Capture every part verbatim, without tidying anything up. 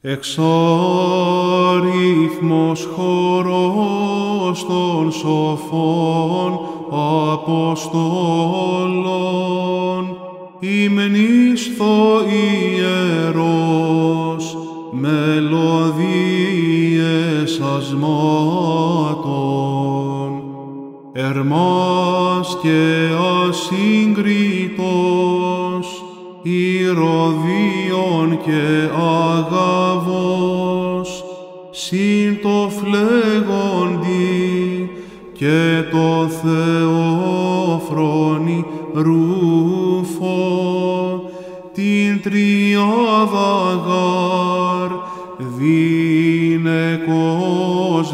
Εξάριθμος χορός των σοφών Αποστόλων, υμνήσθω ιερός, μελωδίες ασμάτων, ερμάς και ασύγκριτος, ηρωδίων και αγαβός, συν το φλέγοντι και το Θεόφρονη ρούφο, την τριάδα γάρ, δίνεκος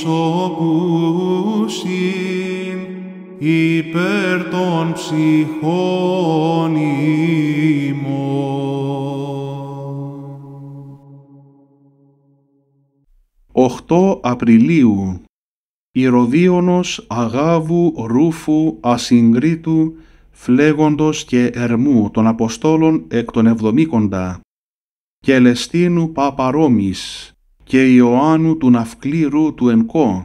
δισοπούσιν, υπέρ των ψυχών ημών. οκτώ Απριλίου. Ηρωδίωνος Αγάβου, Ρούφου, Ασυγκρίτου, Φλέγοντος και Ερμού των Αποστόλων εκ των εβδομήκοντα, και Ελεστίνου Πάπα Ρώμης, και Ιωάννου του Ναυκλήρου του Ενκό.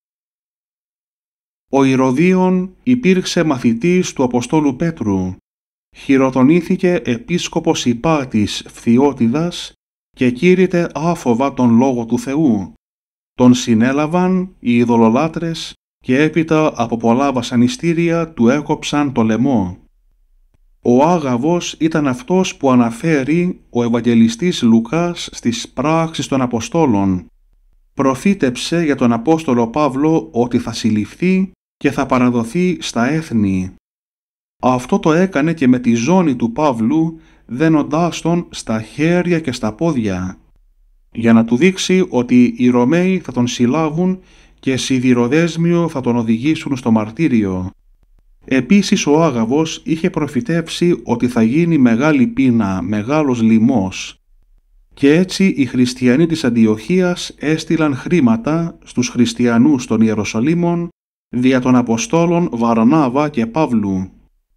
Ο Ηρωδίων υπήρξε μαθητής του Αποστόλου Πέτρου, χειροτονήθηκε επίσκοπος Ιπάτης Φθιώτιδας και κήρυτε άφοβα τον Λόγο του Θεού. Τον συνέλαβαν οι ειδωλολάτρες και έπειτα από πολλά βασανιστήρια του έκοψαν το λαιμό. Ο Άγαβος ήταν αυτός που αναφέρει ο Ευαγγελιστής Λουκάς στις πράξεις των Αποστόλων. Προφήτεψε για τον Απόστολο Παύλο ότι θα συλληφθεί και θα παραδοθεί στα έθνη. Αυτό το έκανε και με τη ζώνη του Παύλου, δένοντάς τον στα χέρια και στα πόδια, για να του δείξει ότι οι Ρωμαίοι θα τον συλλάβουν και σιδηροδέσμιο θα τον οδηγήσουν στο μαρτύριο. Επίσης ο Άγαβος είχε προφητεύσει ότι θα γίνει μεγάλη πείνα, μεγάλος λιμός, και έτσι οι χριστιανοί της Αντιοχίας έστειλαν χρήματα στους χριστιανούς των Ιεροσολύμων δια των Αποστόλων Βαρνάβα και Παύλου.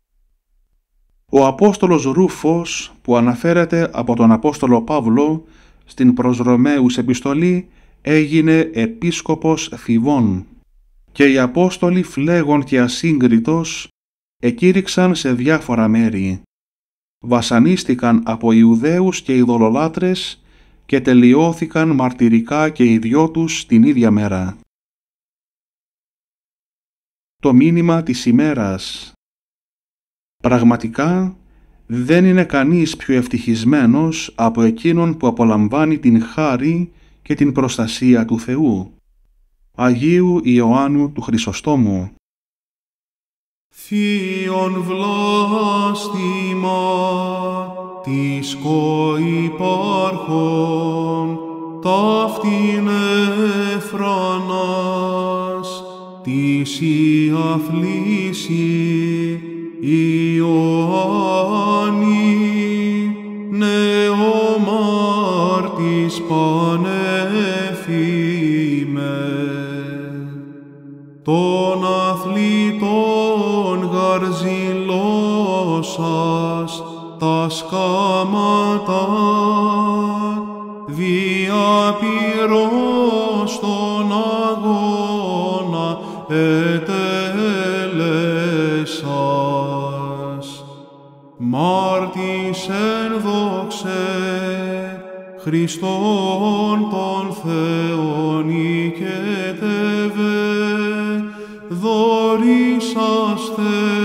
Ο Απόστολος Ρούφος, που αναφέρεται από τον Απόστολο Παύλο στην προς Ρωμαίους επιστολή, έγινε επίσκοπος Θηβών, και οι Απόστολοι Φλέγον και Ασύγκριτος εκήρυξαν σε διάφορα μέρη. Βασανίστηκαν από Ιουδαίους και ειδωλολάτρες και τελειώθηκαν μαρτυρικά και οι δυο τους την ίδια μέρα. Το μήνυμα της ημέρας. Πραγματικά δεν είναι κανείς πιο ευτυχισμένος από εκείνον που απολαμβάνει την χάρη και την προστασία του Θεού. Αγίου Ιωάννου του Χρυσοστόμου. Θείον βλάστημα της κοϋπάρχων, ταύτην εφρανάς, της η αθλήση Ιωάννη, νεομάρτης πανέφημε. Των αθλητών γαρζιλώσας τα σκάματα, διαπυρός τον αγώνα ετέλεσας. Μάρτης εν δόξε Χριστόν τον Θεόν οικετεύε, δωρήσαστε